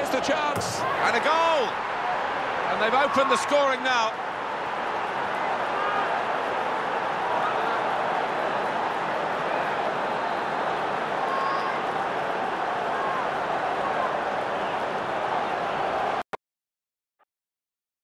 the chance. And a goal! And they've opened the scoring now.